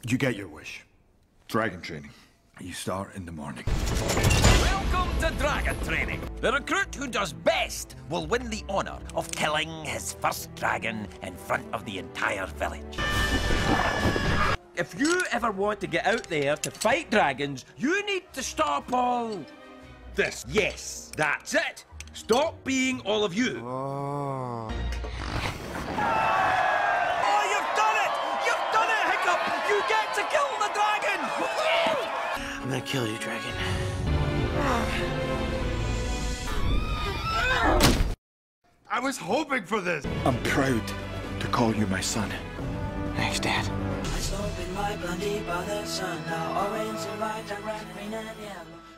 You get your wish. Dragon training. You start in the morning. Welcome to dragon training. The recruit who does best will win the honor of killing his first dragon in front of the entire village. If you ever want to get out there to fight dragons, you need to stop all this. Yes, that's it. Stop being all of you. Oh. Oh, you've done it! You've done it, Hiccup! You get to kill the dragon! I'm gonna kill you, dragon. I was hoping for this. I'm proud to call you my son. Thanks, Dad. My soul been my blondie by the sun, now orange and white and red, green and yellow.